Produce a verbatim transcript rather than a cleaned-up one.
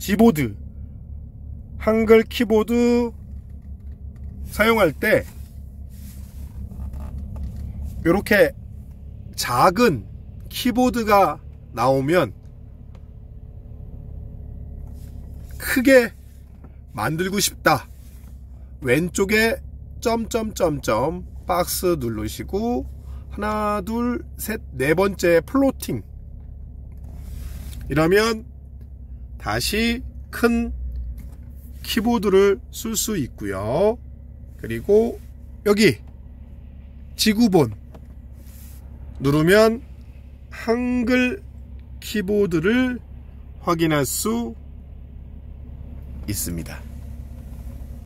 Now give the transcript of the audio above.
G보드, 한글 키보드 사용할 때 이렇게 작은 키보드가 나오면 크게 만들고 싶다. 왼쪽에 점점점점 박스 누르시고 하나 둘 셋 네 번째 플로팅 이러면 다시 큰 키보드를 쓸 수 있고요. 그리고 여기 지구본 누르면 한글 키보드를 확인할 수 있습니다.